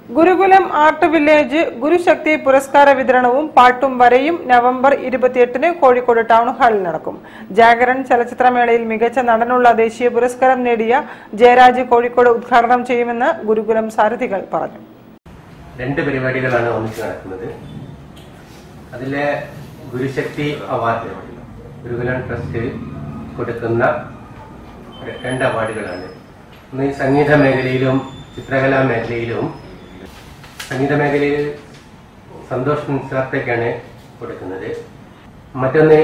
ഗുരുകുലം art village ഗുരുശക്തി പുരസ്കാര വിതരണവും പാട്ടും വരയും നവംബർ 28-ന് കോഴിക്കോട് ടൗൺ ഹാളിൽ നടക്കും. ജാഗരൺ ചലച്ചിത്രമേളയിൽ മികച്ച നടനുള്ള ദേശീയ പുരസ്കാരം നേടിയ ജയരാജ് കോഴിക്കോട് ഉദ്ഘാടനം ചെയ്യുമെന്ന് ഗുരുകുലം സാരഥികൾ പറഞ്ഞു. 2 പരിപാടികളാണ് ഒന്നിച്ച് നടക്കുന്നത്. അതിലെ ഗുരുശക്തി അവാർഡ് ഗുരുകുലം ട്രസ്റ്റ് കൊടുക്കുന്ന 2 അവാർഡുകളാണ്. ഒന്ന് സംഗീത മേഖലയിലും ചിത്രകലാ മേഖലയിലും. സംഗീത മേഖലയിൽ സന്തോഷ് നിസാർത്തേക്കാണ് കൊടുക്കുന്നത്. മറ്റൊന്ന്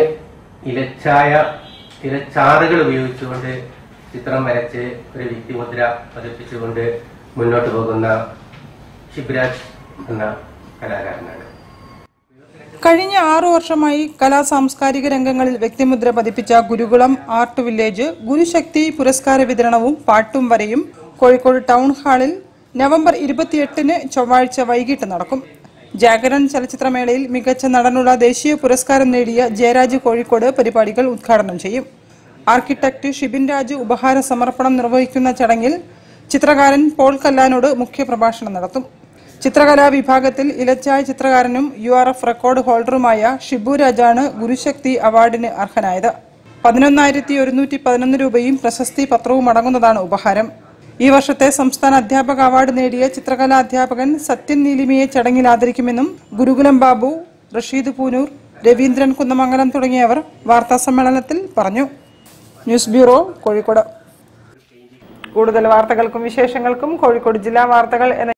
ഇലച്ചാറുകൾ ഉപയോഗിച്ചുകൊണ്ട് ചിത്രം വരച്ച് ഒരു വ്യക്തിമുദ്ര പതിപ്പിച്ചുകൊണ്ട് മുന്നോട്ട് പോകുന്ന ശിവരാജ് എന്ന കലാകാരനാണ്. കഴിഞ്ഞ 6 വർഷമായി കലാ സാംസ്കാരിക രംഗങ്ങളിൽ വ്യക്തിമുദ്ര പതിപ്പിച്ച ഗുരുകുലം ആർട്ട് വില്ലേജ് ഗുരുശക്തി പുരസ്കാര വിതരണവും പാട്ടും വരയും കോഴിക്കോട് ടൗൺ ഹാളിൽ നവംബർ 28-ന് ചൊവ്വാഴ്ച വൈകിട്ട് നടക്കും. ജാഗരൺ ചലച്ചിത്രമേളയിൽ മികച്ച നടനുള്ള ദേശീയ പുരസ്കാരം നേടിയ ജയരാജ് കോഴിക്കോട് പരിപാടികൾ ഉദ്ഘാടനം ചെയ്യും. ആർക്കിടെക്ട് ഷിബിൻ രാജു ഉപഹാര സമർപ്പണം നിർവഹിക്കുന്ന ചടങ്ങിൽ ചിത്രകാരൻ പോൾ കല്ലാനോട് മുഖ്യപ്രഭാഷണം നടത്തും. ചിത്രകലാ വിഭാഗത്തിൽ ഇലച്ചായ ചിത്രകാരനും URF റെക്കോർഡ് ഹോൾഡറുമായ ഷിബു രാജാണ് ഗുരുശക്തി അവാർഡിന് അർഹനായത്. 11,111 രൂപയും പ്രശസ്തി പത്രവും അടങ്ങുന്നതാണ് ഉപഹാരം. ഈ വർഷത്തെ സംസ്ഥാന അധ്യാപക അവാർഡ് നേടിയ ചിത്രകലാ അധ്യാപകൻ സത്യൻ നീലിമയെ ചടങ്ങിൽ ആദരിക്കുമെന്നും ഗുരുകുലം ബാബു, റഷീദ് പൂനൂർ, രവീന്ദ്രൻ കുന്നമംഗലം തുടങ്ങിയവർ വാർത്താസമ്മേളനത്തിൽ പറഞ്ഞു. News bureau, Kozhikode. കൂടുതൽ വാർത്തകൾക്കും വിശേഷങ്ങൾക്കും കോഴിക്കോട് ജില്ലാ വാർത്തകൾ എന്ന